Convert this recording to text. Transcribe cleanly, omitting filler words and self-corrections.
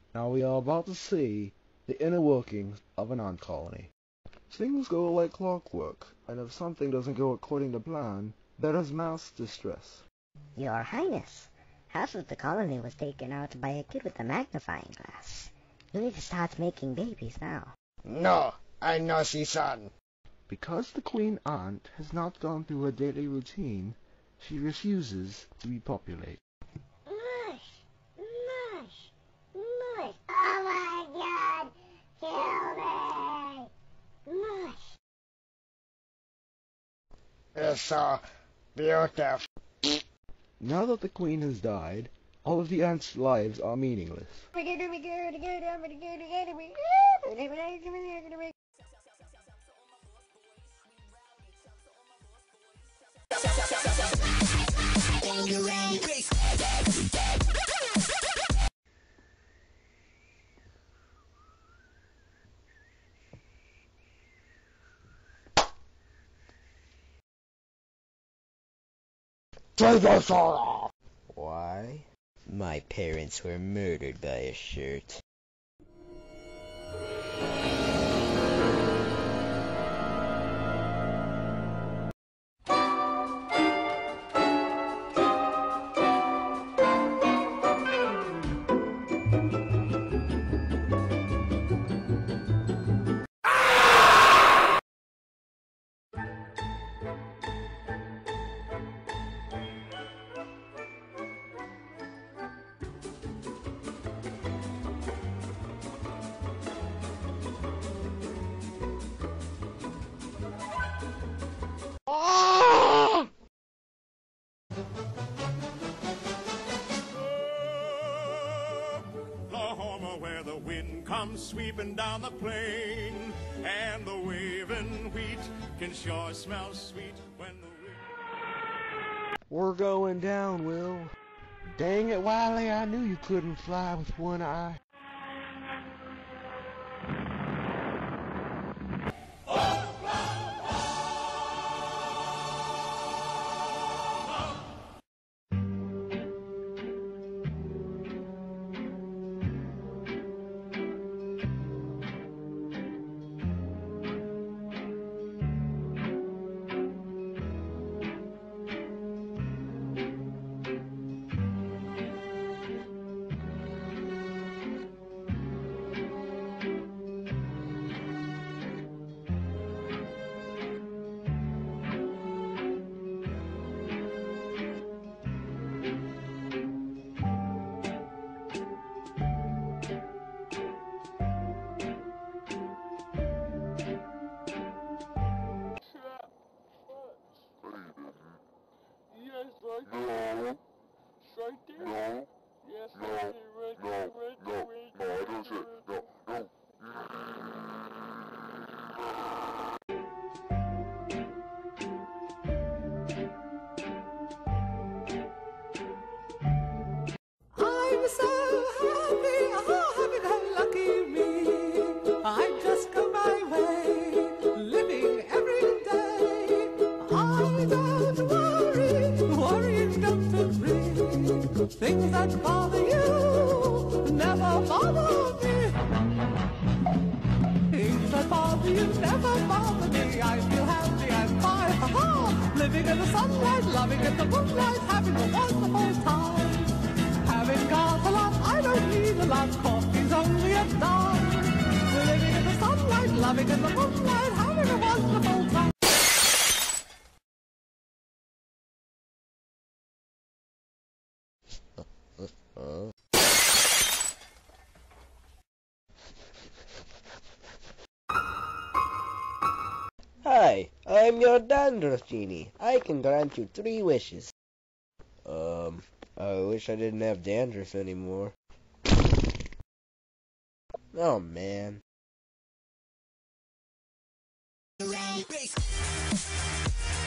Now we are about to see the inner workings of an ant colony. Things go like clockwork, and if something doesn't go according to plan, there is mass distress. Your Highness, half of the colony was taken out by a kid with a magnifying glass. You need to start making babies now. No, I know she son. Because the queen ant has not gone through her daily routine, she refuses to repopulate. Mush! Mush! Mush! Oh my God! Kill me! Mush! It's so beautiful. Now that the queen has died, all of the ants' lives are meaningless. Take your shirt off. Why? My parents were murdered by a shirt. Where the wind comes sweeping down the plain, and the waving wheat can sure smell sweet when the wind... We're going down, Will. Dang it, Wiley, I knew you couldn't fly with one eye. I'm so happy, oh happy-go-lucky me. I just go my way, living every day. I don't worrying don't agree. Things that bother you never bother me. Things that bother you never bother me. I feel happy and fine, ha-ha. Living in the sunlight, loving in the moonlight, having a wonderful time. Having got a lot, I don't need a lot. Coffee's only a dime. Living in the sunlight, loving in the moonlight, having a wonderful time. Hi, I'm your dandruff genie. I can grant you 3 wishes. I wish I didn't have dandruff anymore. Oh, man. Bass.